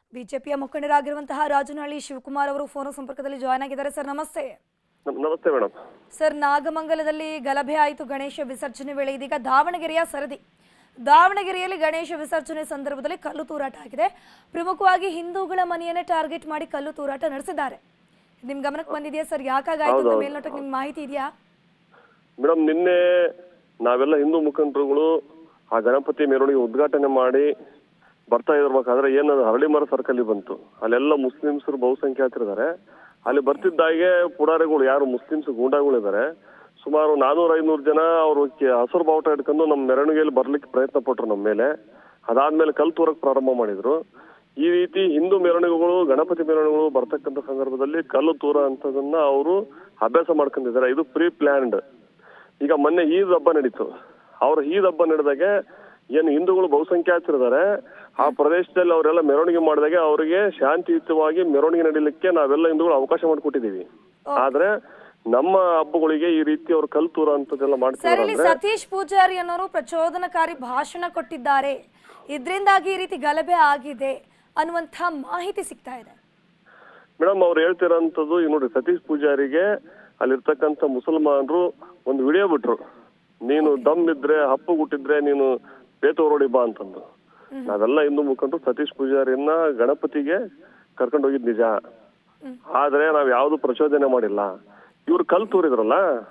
ಬಿಜೆಪಿಯ ಮುಖಂಡರಾಗಿರುವಂತಹ ರಾಜನಹಳ್ಳಿ ಶಿವಕುಮಾರ್ ಅವರು ಫೋನ್ ಸಂಪರ್ಕದಲ್ಲಿ ಜಾಯ್ನ್ ಆಗಿದ್ದಾರೆ. ಸರ್ ನಮಸ್ತೆ. ನಮಸ್ತೆ ಮೇಡಮ್. ಸರ್, ನಾಗಮಂಗಲದಲ್ಲಿ ಗಲಭೆ ಆಯಿತು ಗಣೇಶ ವಿಸರ್ಜನೆ ವೇಳೆ. ಇದೀಗ ದಾವಣಗೆರೆಯ ಸರದಿ. ದಾವಣಗೆರೆಯಲ್ಲಿ ಗಣೇಶ ವಿಸರ್ಜನೆ ಸಂದರ್ಭದಲ್ಲಿ ಕಲ್ಲು ತೂರಾಟ ಆಗಿದೆ. ಪ್ರಮುಖವಾಗಿ ಹಿಂದೂಗಳ ಮನೆಯನ್ನೇ ಟಾರ್ಗೆಟ್ ಮಾಡಿ ಕಲ್ಲು ತೂರಾಟ ನಡೆಸಿದ್ದಾರೆ. ನಿಮ್ ಗಮನಕ್ಕೆ ಬಂದಿದೆಯಾ ಸರ್? ಯಾಕಾಗಾಯ್ತು ಅಂತ ಮೇಲ್ನೋಟಕ್ಕೆ ನಿಮ್ಗೆ ಮಾಹಿತಿ ಇದೆಯಾ? ಮೇಡಮ್, ನಿನ್ನೆ ನಾವೆಲ್ಲ ಹಿಂದೂ ಮುಖಂಡರುಗಳು ಆ ಗಣಪತಿ ಮೆರವಣಿಗೆ ಉದ್ಘಾಟನೆ ಮಾಡಿ ಬರ್ತಾ ಇರ್ಬೇಕಾದ್ರೆ ಏನದು ಹರಳಿಮರ ಸರ್ಕಲ್ ಬಂತು. ಅಲ್ಲೆಲ್ಲ ಮುಸ್ಲಿಮ್ಸರು ಬಹುಸಂಖ್ಯಾತರಿದ್ದಾರೆ. ಅಲ್ಲಿ ಬರ್ತಿದ್ದಾಗೆ ಪುಡಾರಿಗಳು ಯಾರು ಮುಸ್ಲಿಮ್ಸ್ ಗೂಂಡಾಗಳಿದ್ದಾರೆ, ಸುಮಾರು 400-500 ಜನ ಅವರು ಹಸಿರು ಬಾವುಟ ಹಿಡ್ಕೊಂಡು ನಮ್ಮ ಮೆರವಣಿಗೆಯಲ್ಲಿ ಬರ್ಲಿಕ್ಕೆ ಪ್ರಯತ್ನ ಪಟ್ರು ನಮ್ಮ ಮೇಲೆ. ಅದಾದ್ಮೇಲೆ ಕಲ್ ತೂರಕ್ ಪ್ರಾರಂಭ ಮಾಡಿದ್ರು. ಈ ರೀತಿ ಹಿಂದೂ ಮೆರವಣಿಗೆಗಳು, ಗಣಪತಿ ಮೆರವಣಿಗೆಗಳು ಬರ್ತಕ್ಕಂಥ ಸಂದರ್ಭದಲ್ಲಿ ಕಲ್ಲು ತೂರ ಅಂತದನ್ನ ಅವರು ಅಭ್ಯಾಸ ಮಾಡ್ಕೊಂಡಿದ್ದಾರೆ. ಇದು ಪ್ರೀ ಪ್ಲಾನ್ಡ್. ಈಗ ಮೊನ್ನೆ ಈದ್ ಹಬ್ಬ ನಡೀತು. ಅವ್ರ ಈದ್ ಹಬ್ಬ ನಡೆದಾಗೆ ಏನು ಹಿಂದೂಗಳು ಬಹುಸಂಖ್ಯಾತರಿದ್ದಾರೆ, ಆ ಪ್ರದೇಶದಲ್ಲಿ ಅವರೆಲ್ಲ ಮೆರವಣಿಗೆ ಮಾಡಿದಾಗ ಅವರಿಗೆ ಶಾಂತಿಯುತವಾಗಿ ಮೆರವಣಿಗೆ ನಡೀಲಿಕ್ಕೆ ನಾವೆಲ್ಲ ಹಿಂದೂಗಳು ಅವಕಾಶ ಮಾಡಿಕೊಟ್ಟಿದೀವಿ. ಆದ್ರೆ ನಮ್ಮ ಹಬ್ಬಗಳಿಗೆ ಈ ರೀತಿ ಅವ್ರು ಕಲ್ ತೂರ ಅಂತದೆಲ್ಲ ಮಾಡ್ತಾರೆ. ಸತೀಶ್ ಪೂಜಾರಿ ಅನ್ನೋರು ಪ್ರಚೋದನಕಾರಿ ಭಾಷಣ ಕೊಟ್ಟಿದ್ದಾರೆ, ಇದರಿಂದಾಗಿ ಈ ರೀತಿ ಗಲಭೆ ಆಗಿದೆ ಅನ್ನುವಂತ ಮಾಹಿತಿ ಸಿಗ್ತಾ ಇದೆ. ಮೇಡಮ್, ಅವ್ರು ಹೇಳ್ತಿರೋಂಥದ್ದು ಈಗ ನೋಡಿ, ಸತೀಶ್ ಪೂಜಾರಿಗೆ ಅಲ್ಲಿರ್ತಕ್ಕಂಥ ಮುಸಲ್ಮಾನರು ಒಂದು ವಿಡಿಯೋ ಬಿಟ್ರು, ನೀನು ದಮ್ ಇದ್ರೆ ಹಪ್ಪು ಹುಟ್ಟಿದ್ರೆ ನೀನು ಬೇತೋರೋಡಿ ಬಾ ಅಂತಂದು. ನಾವೆಲ್ಲ ಹಿಂದೂ ಮುಖಂಡರು ಸತೀಶ್ ಪೂಜಾರಿಯನ್ನ ಗಣಪತಿಗೆ ಕರ್ಕೊಂಡು ಹೋಗಿದ್ ನಿಜ, ಆದ್ರೆ ನಾವ್ ಯಾವ್ದು ಪ್ರಚೋದನೆ ಮಾಡಿಲ್ಲ. ಇವ್ರು ಕಲ್ ತೂರಿದ್ರಲ್ಲ,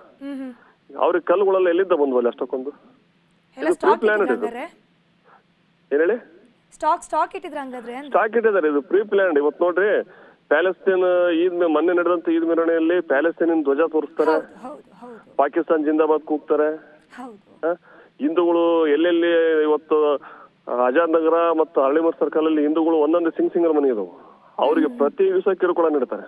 ಅವ್ರಿಗೆ ಕಲ್ಲುಗಳೆಲ್ಲ ಎಲ್ಲಿಂದ ಬಂದ್ವಲ್ಲ ಅಷ್ಟಕ್ಕೊಂದು? ಪ್ಲಾನ್ ಇದು. ಏನ್ ಹೇಳಿ? ಸ್ಟಾಕ್ ಇಟ್ಟಿದ್ದಾರೆ. ಇದು ಪ್ರೀ ಪ್ಲಾನ್. ಇವತ್ತು ನೋಡ್ರಿ, ಪ್ಯಾಲೆಸ್ತೇನ್ ಈದ್ ಮೊನ್ನೆ ನಡೆದಂತ ಈದ್ ಮೆರವಣಿಗೆಯಲ್ಲಿ ಪ್ಯಾಲೆಸ್ತೇನಿನ ಧ್ವಜ ತೋರಿಸ್ತಾರೆ, ಪಾಕಿಸ್ತಾನ್ ಜಿಂದಾಬಾದ್ ಕೂಗ್ತಾರೆ. ಹಿಂದೂಗಳು ಎಲ್ಲೆಲ್ಲಿ ಇವತ್ತು ಆಜಾದ್ ನಗರ ಮತ್ತು ಹರಳಿಮರ ಸರ್ಕಲ್ ಅಲ್ಲಿ ಹಿಂದೂಗಳು ಒಂದೊಂದು ಸಿಂಗರ್ ಮನೆ ಇದಾವೆ, ಅವರಿಗೆ ಪ್ರತಿ ದಿವಸ ಕಿರುಕುಳ ನೀಡ್ತಾರೆ.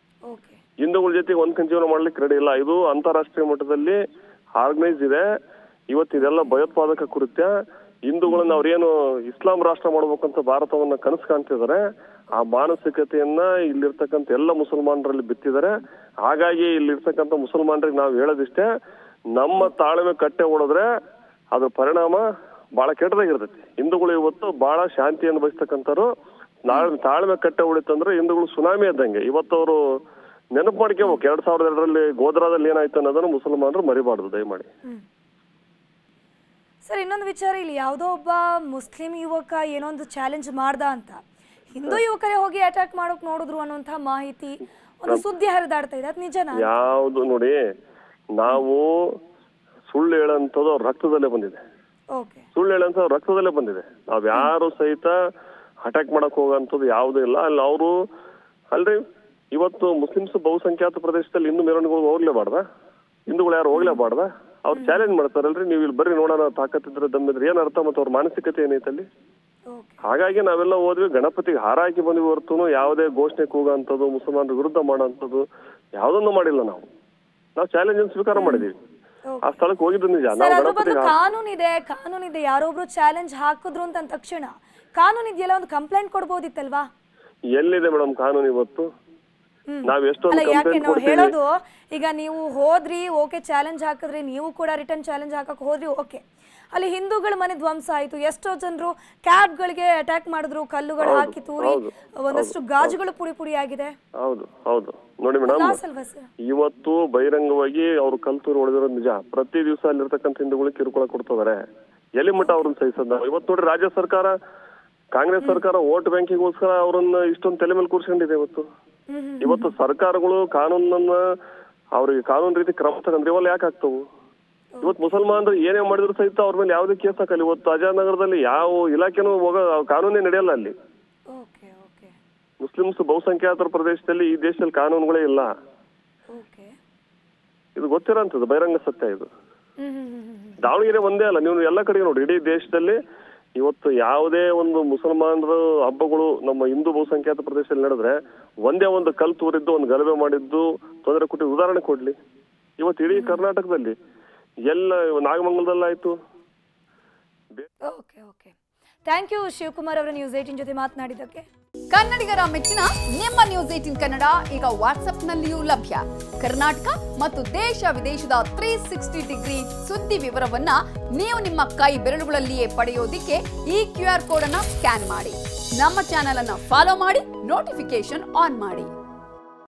ಹಿಂದೂಗಳ ಜೊತೆಗೆ ಒಂದ್ ಜೀವನ ಮಾಡ್ಲಿಕ್ಕೆ ರೆಡಿ ಇಲ್ಲ. ಇದು ಅಂತಾರಾಷ್ಟ್ರೀಯ ಮಟ್ಟದಲ್ಲಿ ಆರ್ಗನೈಸ್ ಇದೆ. ಇವತ್ತು ಇದೆಲ್ಲ ಭಯೋತ್ಪಾದಕ ಕೃತ್ಯ. ಹಿಂದೂಗಳನ್ನ ಅವ್ರೇನು ಇಸ್ಲಾಂ ರಾಷ್ಟ್ರ ಮಾಡ್ಬೇಕಂತ ಭಾರತವನ್ನ ಕನಸು ಕಾಣ್ತಿದ್ದಾರೆ. ಆ ಮಾನಸಿಕತೆಯನ್ನ ಇಲ್ಲಿರ್ತಕ್ಕಂಥ ಎಲ್ಲ ಮುಸಲ್ಮಾನರಲ್ಲಿ ಬಿತ್ತಿದ್ದಾರೆ. ಹಾಗಾಗಿ ಇಲ್ಲಿರ್ತಕ್ಕಂಥ ಮುಸಲ್ಮಾನರಿಗೆ ನಾವು ಹೇಳೋದಿಷ್ಟೇ, ನಮ್ಮ ತಾಳ್ಮೆ ಕಟ್ಟೆ ಹೊಡೆದ್ರೆ ಅದ್ರ ಪರಿಣಾಮ ಬಹಳ ಕೆಟ್ಟದಾಗಿರ್ತೈತಿ. ಹಿಂದೂಗಳು ಇವತ್ತು ಬಹಳ ಶಾಂತಿಯನ್ನು ಬಯಸ್ತಕ್ಕಂಥವ್ರು. ತಾಳ್ಮೆ ಕಟ್ಟೆ ಹೊಡಿತಂದ್ರೆ ಹಿಂದೂಗಳು ಸುನಾಮಿ ಇದ್ದಂಗೆ. ಇವತ್ತು ಅವರು ನೆನಪು ಮಾಡ್ಕೋಬೇಕು, 2002ರಲ್ಲಿ ಗೋಧ್ರಾದಲ್ಲಿ ಏನಾಯ್ತು ಅನ್ನೋದನ್ನು ಮುಸಲ್ಮಾನರು ಮರಿಬಾರ್ದು ದಯಮಾಡಿ. ಸರ್, ಇನ್ನೊಂದು ವಿಚಾರ, ಇಲ್ಲಿ ಯಾವುದೋ ಒಬ್ಬ ಮುಸ್ಲಿಂ ಯುವಕ ಏನೋ ಒಂದು ಚಾಲೆಂಜ್ ಮಾಡ್ದ ಅಂತ ಹಿಂದೂ ಯುವಕರೇ ಹೋಗಿ ಅಟ್ಯಾಕ್ ಮಾಡೋಕ್ ನೋಡಿದ್ರು ಅನ್ನುವಂತ ಮಾಹಿತಿ, ಒಂದು ಸುದ್ದಿ ಹರಿದಾಡ್ತಾ ಇದೆ. ಅದು ನಿಜನಾ? ಯಾವ್ದು ನೋಡಿ, ನಾವು ಸುಳ್ಳು ಹೇಳಂತದ್ದು ಅವ್ರ ರಕ್ತದಲ್ಲೇ ಬಂದಿದೆ. ಸುಳ್ಳು ಹೇಳಂತ ರಕ್ತದಲ್ಲೇ ಬಂದಿದೆ. ನಾವ್ ಯಾರು ಸಹಿತ ಅಟ್ಯಾಕ್ ಮಾಡಕ್ ಹೋಗಂತದ್ದು ಯಾವುದೂ ಇಲ್ಲ. ಅಲ್ಲಿ ಅವರು ಅಲ್ರಿ, ಇವತ್ತು ಮುಸ್ಲಿಮ್ಸ್ ಬಹುಸಂಖ್ಯಾತ ಪ್ರದೇಶದಲ್ಲಿ ಹಿಂದೂ ಮೆರವಣಿಗೆಗಳು ಹೋಗ್ಲೇಬಾರ್ದ? ಹಿಂದೂಗಳು ಯಾರು ಹೋಗ್ಲೇಬಾರ್ದ? ಅವ್ರು ಚಾಲೆಂಜ್ ಮಾಡ್ತಾರಲ್ರಿ, ನೀವು ಇಲ್ಲಿ ಬರ್ರಿ ನೋಡೋಣ, ತಾಕತ್ತಿದ್ರೆ ದಮ್ಮಿದ್ರೆ ಏನ್ ಅರ್ಥ, ಮತ್ತೆ ಅವ್ರ ಮಾನಸಿಕತೆ ಏನೈತಲ್ಲಿ. ಹಾಗಾಗಿ ನಾವೆಲ್ಲ ಹೋದ್ವಿ, ಗಣಪತಿಗೆ ಹಾರ ಹಾಕಿ ಬಂದ್ವಿ ಹೊರತು ಯಾವುದೇ ಘೋಷಣೆ ಕೂಗಂತದ್ದು, ಮುಸಲ್ಮಾನರ ವಿರುದ್ಧ ಮಾಡೋಂಥದ್ದು ಯಾವುದನ್ನು ಮಾಡಿಲ್ಲ. ನಾವು ಚಾಲೆಂಜ್ ಸ್ವೀಕಾರ ಮಾಡಿದೀವಿ. ಆ ಸ್ಥಳಕ್ಕೆ ಹೋಗಿದ್ದು ನಿಜ. ಕಾನೂನಿದೆ, ಯಾರೊಬ್ರು ಚಾಲೆಂಜ್ ಹಾಕಿದ್ರು ಅಂತ ತಕ್ಷಣ ಕಾನೂನು ಇದೆಯಲ್ಲ, ಒಂದು ಕಂಪ್ಲೇಂಟ್ ಕೊಡ್ಬೋದಿತ್ತಲ್ವಾ? ಎಲ್ಲಿದೆ ಮೇಡಮ್ ಕಾನೂನು ಇವತ್ತು? ನಾವ್ ಎಷ್ಟೊಂದು ಹೇಳೋದು, ಈಗ ನೀವು ಹೋದ್ರಿ, ಓಕೆ, ಚಾಲೆಂಜ್ ಹಾಕಿದ್ರಿ, ನೀವು ಕೂಡ ರಿಟರ್ನ್ ಚಾಲೆಂಜ್ ಹಾಕಕ್ ಹೋದ್ರಿ, ಓಕೆ, ಅಲ್ಲಿ ಹಿಂದೂಗಳ ಮನೆ ಧ್ವಂಸ ಆಯ್ತು, ಎಷ್ಟೋ ಜನರು ಕ್ಯಾಬ್ ಗಳಿಗೆ ಅಟ್ಯಾಕ್ ಮಾಡಿದ್ರು, ಕಲ್ಲುಗಳು ಹಾಕಿ ತೂರಿ ಒಂದಷ್ಟು ಗಾಜುಗಳು ಪುಡಿ ಪುಡಿ ಆಗಿದೆ. ಹೌದು ನೋಡಿ ಮೇಡಮ್, ಇವತ್ತು ಬಹಿರಂಗವಾಗಿ ಅವ್ರು ಕಲ್ತೂರು ಹೊಡೆದಿರೋದು ನಿಜ. ಪ್ರತಿ ದಿವಸ ಅಲ್ಲಿರ್ತಕ್ಕಂಥ ಹಿಂದೂಗಳಿಗೆ ಕಿರುಕುಳ ಕೊಡ್ತಿದ್ದಾರೆ. ಎಲ್ಲಿ ಮಟ್ಟ ಅವ್ರನ್ನ ಸಹಿಸದ? ಇವತ್ತು ನೋಡ್ರಿ, ರಾಜ್ಯ ಸರ್ಕಾರ, ಕಾಂಗ್ರೆಸ್ ಸರ್ಕಾರ ವೋಟ್ ಬ್ಯಾಂಕಿಗೋಸ್ಕರ ಅವ್ರನ್ನ ಇಷ್ಟೊಂದು ತಲೆ ಮೇಲೆ ಕೂರ್ಸ್ಕೊಂಡಿದೆ. ಇವತ್ತು ಸರ್ಕಾರಗಳು ಕಾನೂನನ್ನ ಅವ್ರಿಗೆ ಕಾನೂನು ರೀತಿ ಕ್ರಮ ತಗೊಂಡ್ರೆ ಇವೆಲ್ಲ ಯಾಕೆ ಆಗ್ತವು? ಇವತ್ತು ಮುಸಲ್ಮಾನರು ಏನೇ ಮಾಡಿದ್ರು ಸಹಿತ ಅವ್ರ ಮೇಲೆ ಯಾವುದೇ ಕೇಸ್ ಹಾಕಲ್ಲ. ಇವತ್ತು ಆಜಾದ್ ನಗರದಲ್ಲಿ ಯಾವ ಇಲಾಖೆನೂ ಕಾನೂನೇ ನಡೆಯಲ್ಲ. ಅಲ್ಲಿ ಮುಸ್ಲಿಮ್ಸ್ ಬಹುಸಂಖ್ಯಾತರ ಪ್ರದೇಶದಲ್ಲಿ ಈ ದೇಶದಲ್ಲಿ ಕಾನೂನುಗಳೇ ಇಲ್ಲ. ಇದು ಗೊತ್ತಿರೋಂಥದ್ದು ಬಹಿರಂಗ ಸತ್ಯ. ಇದು ದಾವಣಗೆರೆ ಒಂದೇ ಅಲ್ಲ, ನೀವು ಎಲ್ಲ ಕಡೆ ನೋಡಿ, ಇಡೀ ದೇಶದಲ್ಲಿ ಇವತ್ತು ಯಾವುದೇ ಒಂದು ಮುಸಲ್ಮಾನರ ಹಬ್ಬಗಳು ನಮ್ಮ ಹಿಂದೂ ಬಹುಸಂಖ್ಯಾತ ಪ್ರದೇಶದಲ್ಲಿ ನಡೆದ್ರೆ ಒಂದೇ ಒಂದು ಕಲ್ ತೂರಿದ್ದು, ಒಂದು ಗಲಭೆ ಮಾಡಿದ್ದು, ತೊಂದರೆ ಕೊಟ್ಟಿದ್ದು ಉದಾಹರಣೆ ಕೊಡ್ಲಿ. ಇವತ್ತು ಇಡೀ ಕರ್ನಾಟಕದಲ್ಲಿ ಎಲ್ಲ ನಾಗಮಂಗಲದಲ್ಲಾಯ್ತು. ಥ್ಯಾಂಕ್ ಯು ಶಿವಕುಮಾರ್ ಅವರ ನ್ಯೂಸ್ 18 ಜೊತೆ ಮಾತನಾಡಿದ್ದಕ್ಕೆ. ಕನ್ನಡಿಗರ ಮೆಚ್ಚಿನ ನಿಮ್ಮ ನ್ಯೂಸ್ 18 ಕನ್ನಡ ಈಗ ವಾಟ್ಸ್ಆಪ್ನಲ್ಲಿಯೂ ಲಭ್ಯ. ಕರ್ನಾಟಕ ಮತ್ತು ದೇಶ ವಿದೇಶದ 360 ಡಿಗ್ರಿ ಸುದ್ದಿ ವಿವರವನ್ನ ನೀವು ನಿಮ್ಮ ಕೈ ಬೆರಳುಗಳಲ್ಲಿಯೇ ಪಡೆಯೋದಿಕ್ಕೆ ಈ QR ಕೋಡ್ ಅನ್ನು ಸ್ಕ್ಯಾನ್ ಮಾಡಿ. ನಮ್ಮ ಚಾನೆಲ್ ಅನ್ನ ಫಾಲೋ ಮಾಡಿ, ನೋಟಿಫಿಕೇಶನ್ ಆನ್ ಮಾಡಿ.